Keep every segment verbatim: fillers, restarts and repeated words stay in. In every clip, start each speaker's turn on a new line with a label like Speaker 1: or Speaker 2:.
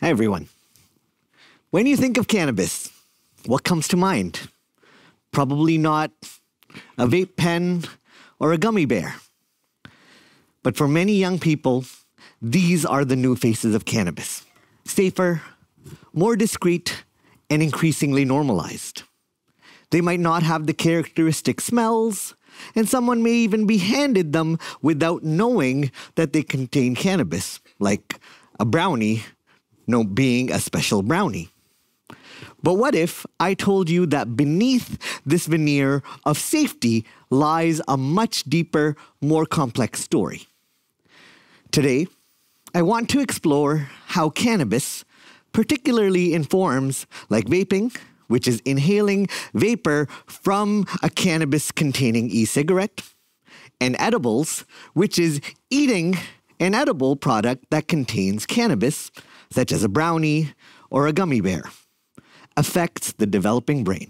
Speaker 1: Hi, everyone. When you think of cannabis, what comes to mind? Probably not a vape pen or a gummy bear. But for many young people, these are the new faces of cannabis. Safer, more discreet, and increasingly normalized. They might not have the characteristic smells, and someone may even be handed them without knowing that they contain cannabis, like a brownie, no being a special brownie. But what if I told you that beneath this veneer of safety lies a much deeper, more complex story? Today, I want to explore how cannabis, particularly in forms like vaping, which is inhaling vapor from a cannabis-containing e-cigarette, and edibles, which is eating an edible product that contains cannabis, such as a brownie or a gummy bear, affects the developing brain.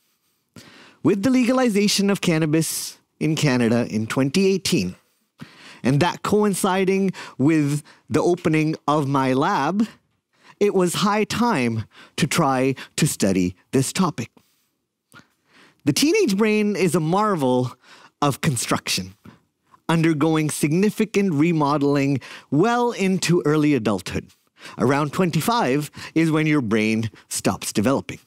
Speaker 1: With the legalization of cannabis in Canada in twenty eighteen, and that coinciding with the opening of my lab, it was high time to try to study this topic. The teenage brain is a marvel of construction, undergoing significant remodeling well into early adulthood. Around twenty-five is when your brain stops developing.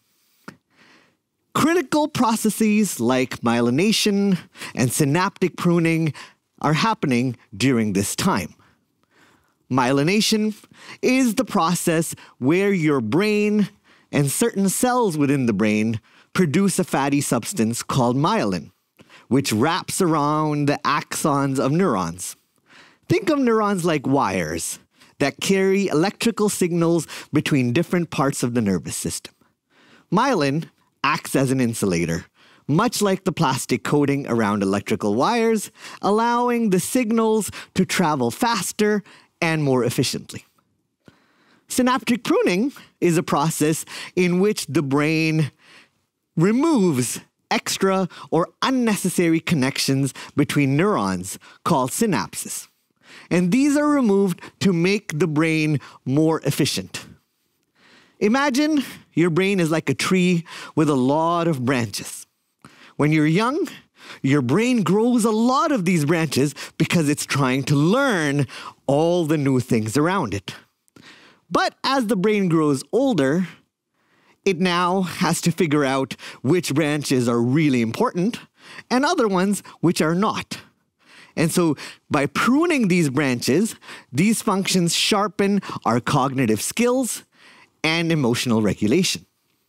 Speaker 1: Critical processes like myelination and synaptic pruning are happening during this time. Myelination is the process where your brain and certain cells within the brain produce a fatty substance called myelin, which wraps around the axons of neurons. Think of neurons like wires that carry electrical signals between different parts of the nervous system. Myelin acts as an insulator, much like the plastic coating around electrical wires, allowing the signals to travel faster and more efficiently. Synaptic pruning is a process in which the brain removes extra or unnecessary connections between neurons called synapses. And these are removed to make the brain more efficient. Imagine your brain is like a tree with a lot of branches. When you're young, your brain grows a lot of these branches because it's trying to learn all the new things around it. But as the brain grows older, it now has to figure out which branches are really important and other ones which are not. And so by pruning these branches, these functions sharpen our cognitive skills and emotional regulation.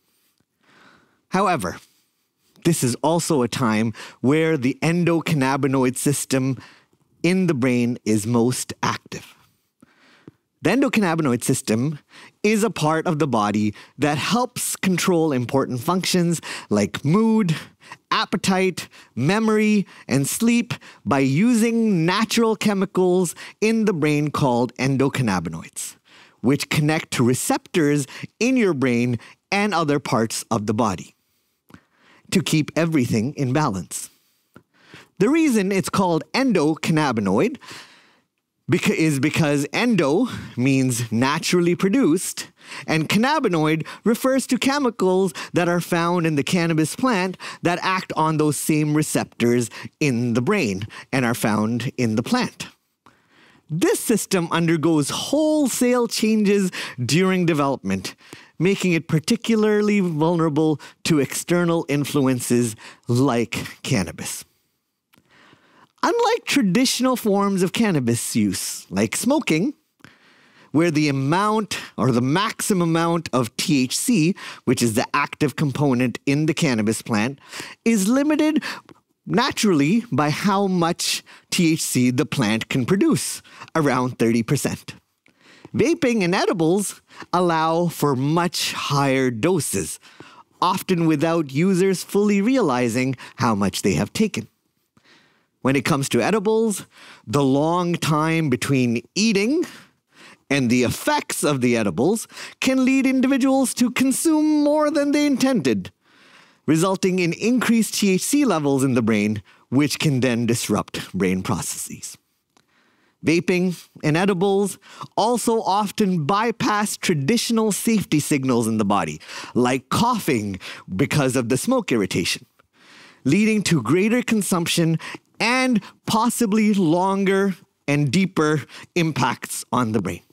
Speaker 1: However, this is also a time where the endocannabinoid system in the brain is most active. The endocannabinoid system is a part of the body that helps control important functions like mood, appetite, memory, and sleep by using natural chemicals in the brain called endocannabinoids, which connect to receptors in your brain and other parts of the body to keep everything in balance. The reason it's called endocannabinoid Beca- is because endo means naturally produced, and cannabinoid refers to chemicals that are found in the cannabis plant that act on those same receptors in the brain and are found in the plant. This system undergoes wholesale changes during development, making it particularly vulnerable to external influences like cannabis. Unlike traditional forms of cannabis use, like smoking, where the amount or the maximum amount of T H C, which is the active component in the cannabis plant, is limited naturally by how much T H C the plant can produce, around thirty percent. Vaping and edibles allow for much higher doses, often without users fully realizing how much they have taken. When it comes to edibles, the long time between eating and the effects of the edibles can lead individuals to consume more than they intended, resulting in increased T H C levels in the brain, which can then disrupt brain processes. Vaping and edibles also often bypass traditional safety signals in the body, like coughing because of the smoke irritation, leading to greater consumption and possibly longer and deeper impacts on the brain.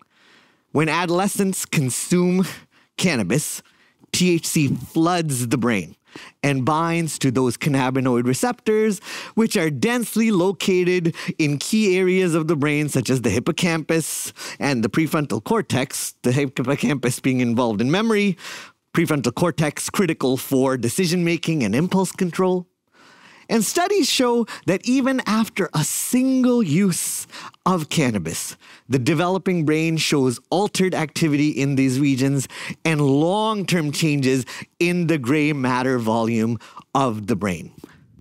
Speaker 1: When adolescents consume cannabis, T H C floods the brain and binds to those cannabinoid receptors, which are densely located in key areas of the brain, such as the hippocampus and the prefrontal cortex, the hippocampus being involved in memory, prefrontal cortex critical for decision-making and impulse control. And studies show that even after a single use of cannabis, the developing brain shows altered activity in these regions and long-term changes in the gray matter volume of the brain.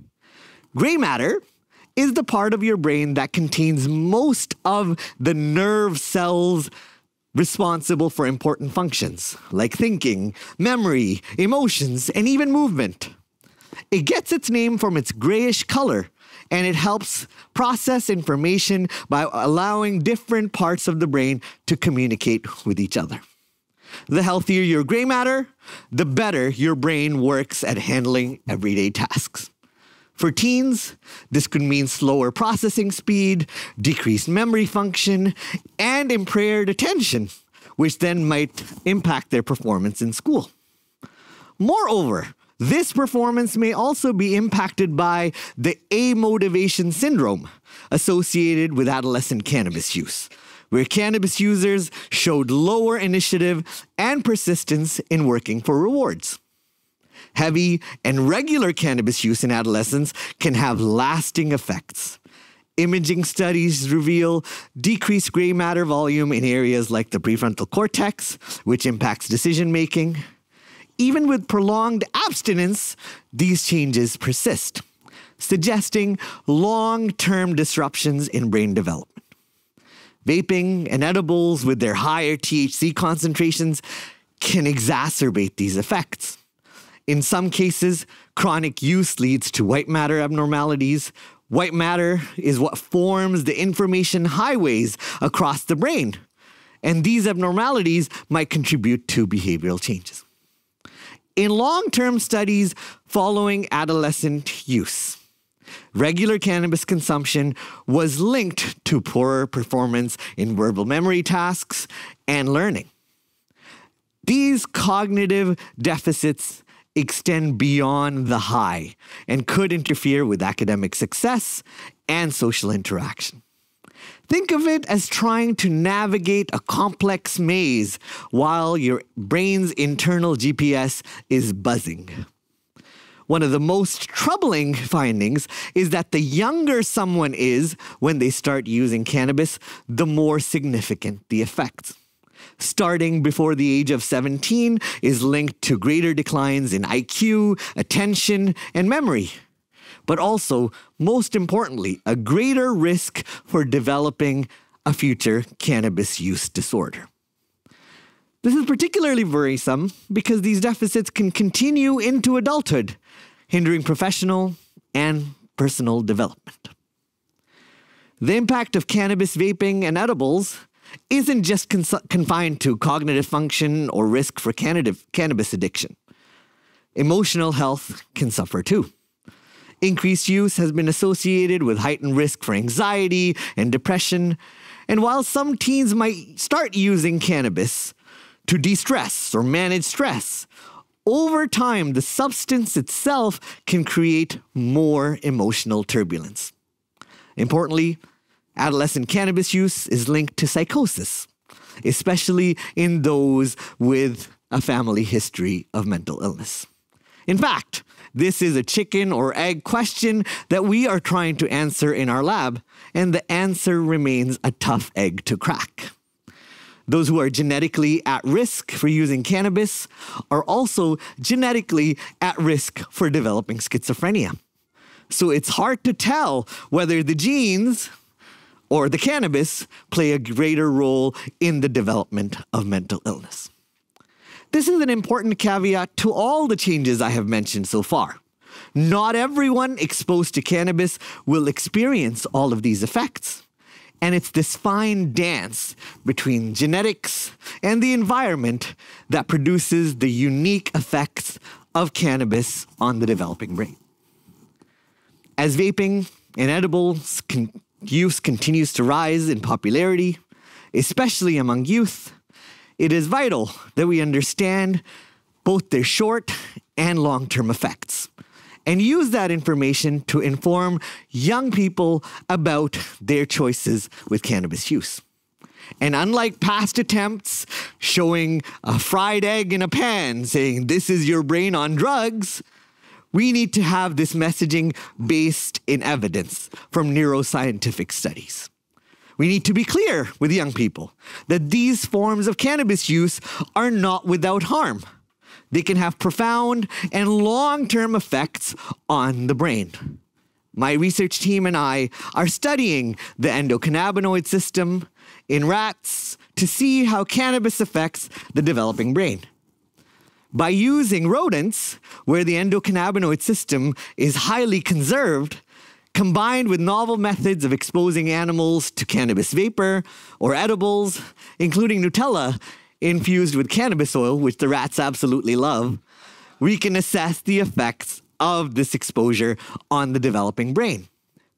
Speaker 1: Gray matter is the part of your brain that contains most of the nerve cells responsible for important functions like thinking, memory, emotions, and even movement. It gets its name from its grayish color, and it helps process information by allowing different parts of the brain to communicate with each other. The healthier your gray matter, the better your brain works at handling everyday tasks. For teens, this could mean slower processing speed, decreased memory function, and impaired attention, which then might impact their performance in school. Moreover, this performance may also be impacted by the amotivation syndrome associated with adolescent cannabis use, where cannabis users showed lower initiative and persistence in working for rewards. Heavy and regular cannabis use in adolescents can have lasting effects. Imaging studies reveal decreased gray matter volume in areas like the prefrontal cortex, which impacts decision-making. Even with prolonged abstinence, these changes persist, suggesting long-term disruptions in brain development. Vaping and edibles with their higher T H C concentrations can exacerbate these effects. In some cases, chronic use leads to white matter abnormalities. White matter is what forms the information highways across the brain, and these abnormalities might contribute to behavioral changes. In long-term studies following adolescent use, regular cannabis consumption was linked to poorer performance in verbal memory tasks and learning. These cognitive deficits extend beyond the high and could interfere with academic success and social interaction. Think of it as trying to navigate a complex maze while your brain's internal G P S is buzzing. One of the most troubling findings is that the younger someone is when they start using cannabis, the more significant the effects. Starting before the age of seventeen is linked to greater declines in I Q, attention, and memory, but also, most importantly, a greater risk for developing a future cannabis use disorder. This is particularly worrisome because these deficits can continue into adulthood, hindering professional and personal development. The impact of cannabis vaping and edibles isn't just confined to cognitive function or risk for cannabis addiction. Emotional health can suffer too. Increased use has been associated with heightened risk for anxiety and depression, and while some teens might start using cannabis to de-stress or manage stress, over time the substance itself can create more emotional turbulence. Importantly, adolescent cannabis use is linked to psychosis, especially in those with a family history of mental illness. In fact, this is a chicken or egg question that we are trying to answer in our lab, and the answer remains a tough egg to crack. Those who are genetically at risk for using cannabis are also genetically at risk for developing schizophrenia. So it's hard to tell whether the genes or the cannabis play a greater role in the development of mental illness. This is an important caveat to all the changes I have mentioned so far. Not everyone exposed to cannabis will experience all of these effects. And it's this fine dance between genetics and the environment that produces the unique effects of cannabis on the developing brain. As vaping and edibles con- use continues to rise in popularity, especially among youth, it is vital that we understand both their short and long-term effects and use that information to inform young people about their choices with cannabis use. And unlike past attempts showing a fried egg in a pan saying, this is your brain on drugs, we need to have this messaging based in evidence from neuroscientific studies. We need to be clear with young people that these forms of cannabis use are not without harm. They can have profound and long-term effects on the brain. My research team and I are studying the endocannabinoid system in rats to see how cannabis affects the developing brain. By using rodents, where the endocannabinoid system is highly conserved, combined with novel methods of exposing animals to cannabis vapor or edibles, including Nutella infused with cannabis oil, which the rats absolutely love, we can assess the effects of this exposure on the developing brain.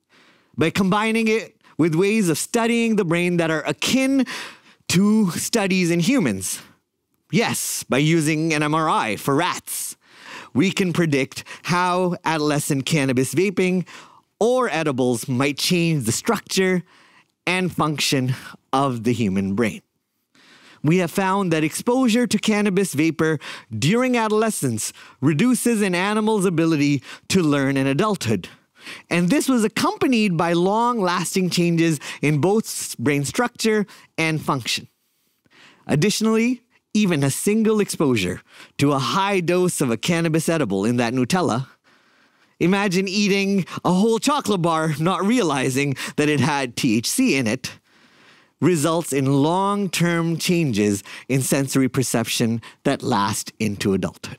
Speaker 1: By combining it with ways of studying the brain that are akin to studies in humans, yes, by using an M R I for rats, we can predict how adolescent cannabis vaping or edibles might change the structure and function of the human brain. We have found that exposure to cannabis vapor during adolescence reduces an animal's ability to learn in adulthood. And this was accompanied by long-lasting changes in both brain structure and function. Additionally, even a single exposure to a high dose of a cannabis edible in that Nutella, imagine eating a whole chocolate bar not realizing that it had T H C in it, results in long-term changes in sensory perception that last into adulthood.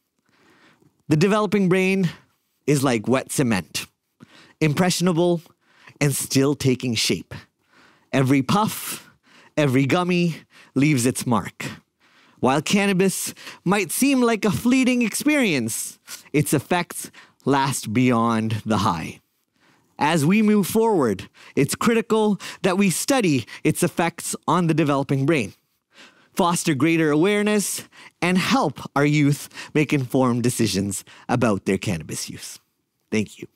Speaker 1: The developing brain is like wet cement, impressionable and still taking shape. Every puff, every gummy leaves its mark. While cannabis might seem like a fleeting experience, its effects last beyond the high. As we move forward, it's critical that we study its effects on the developing brain, foster greater awareness, and help our youth make informed decisions about their cannabis use. Thank you.